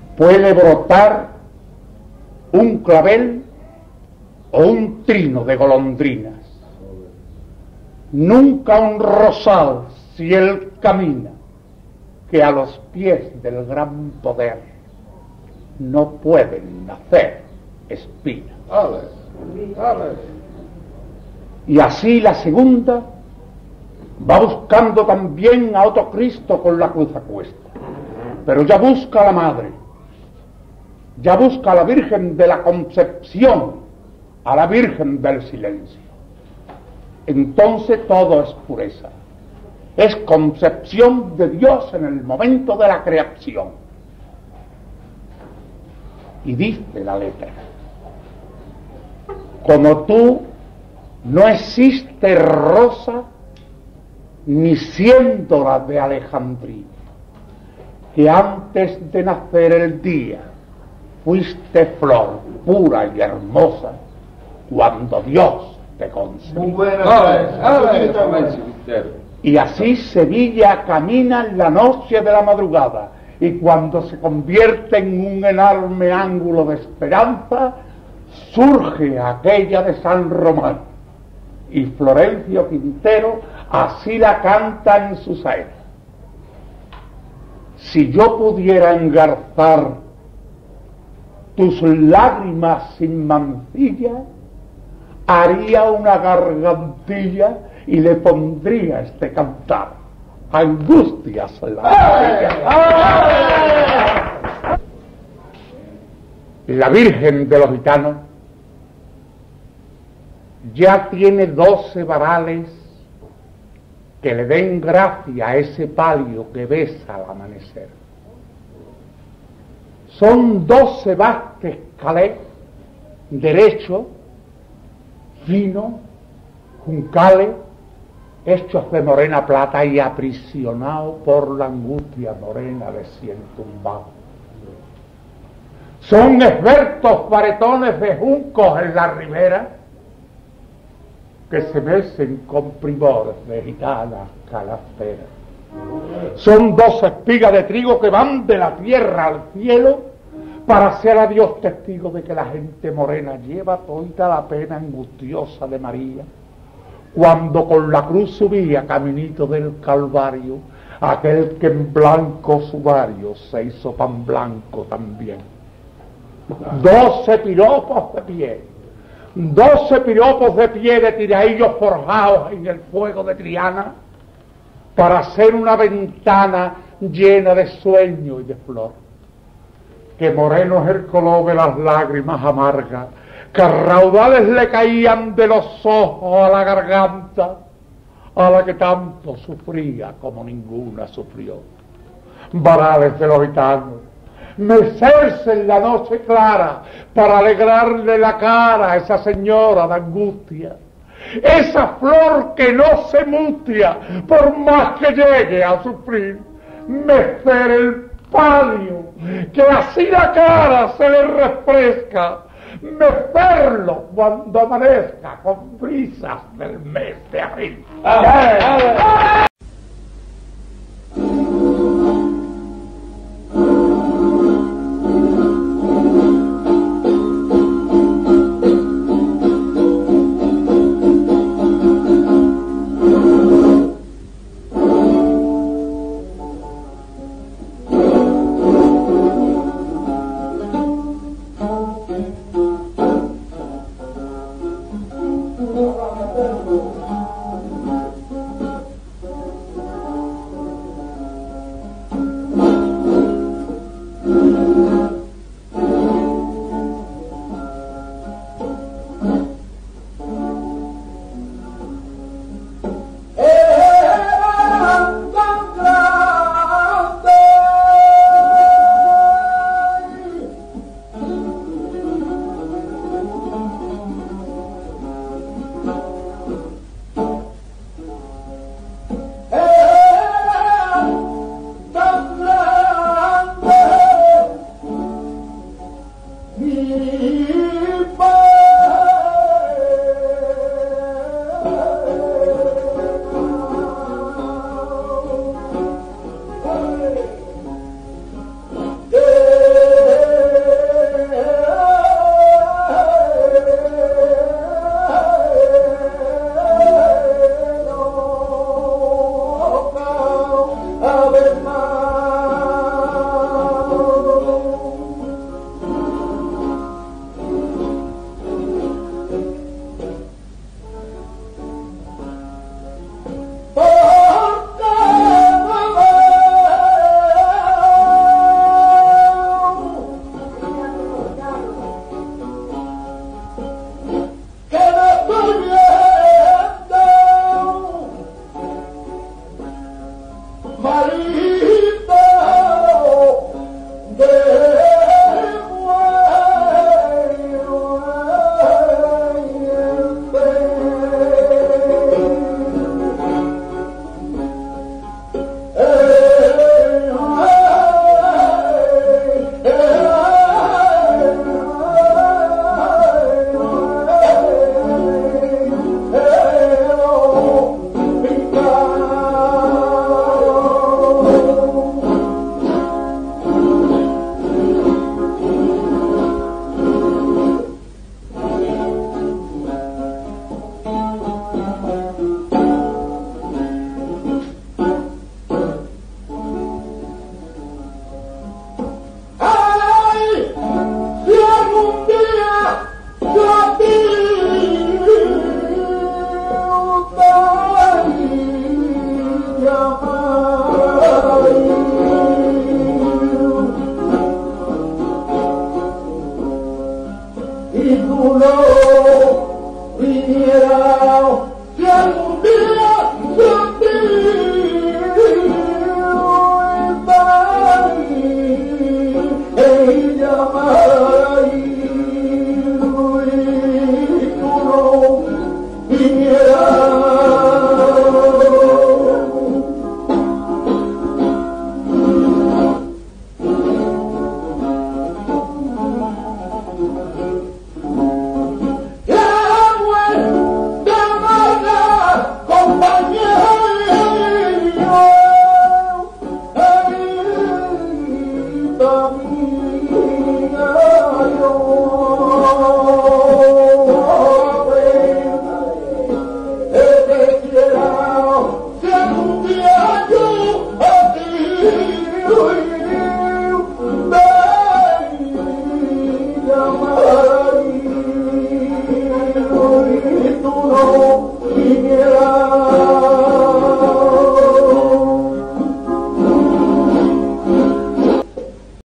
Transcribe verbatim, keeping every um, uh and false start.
puede brotar un clavel o un trino de golondrinas, nunca un rosal si él camina, que a los pies del gran poder no pueden nacer espinas. Y así la segunda va buscando también a otro Cristo con la cruz a cuesta, pero ya busca a la Madre, ya busca a la Virgen de la Concepción, a la Virgen del Silencio. Entonces todo es pureza, es concepción de Dios en el momento de la creación. Y dice la letra: como tú no existe rosa ni siendo la de Alejandría, que antes de nacer el día fuiste flor pura y hermosa cuando Dios te concibió. Muy buenas. Y así Sevilla camina en la noche de la madrugada, y cuando se convierte en un enorme ángulo de esperanza, surge aquella de San Román. Y Florencio Quintero así la canta en su saeta: si yo pudiera engarzar tus lágrimas sin mancilla, haría una gargantilla y le pondría este cantar: angustias la La Virgen de los Gitanos ya tiene doce varales que le den gracia a ese palio que besa al amanecer. Son doce basques calés, derechos, finos, juncales, hechos de morena plata y aprisionados por la angustia morena de cien tumbados. Son expertos baretones de juncos en la ribera que se mecen con primores de gitanas calaceras. Son dos espigas de trigo que van de la tierra al cielo para ser a Dios testigo de que la gente morena lleva toda la pena angustiosa de María cuando con la cruz subía caminito del Calvario aquel que en blanco sudario se hizo pan blanco también. Doce piropos de pie, doce piropos de pie de tiraillos forjados en el fuego de Triana para hacer una ventana llena de sueño y de flor. Que moreno es el color de las lágrimas amargas, que raudales le caían de los ojos a la garganta, a la que tanto sufría como ninguna sufrió. Varales de los gitanos, mecerse en la noche clara para alegrarle la cara a esa señora de angustia, esa flor que no se mustia por más que llegue a sufrir, mecer el palio, que así la cara se le refresca, mecerlo cuando amanezca con brisas del mes de abril. ¡Ah! ¡Ah!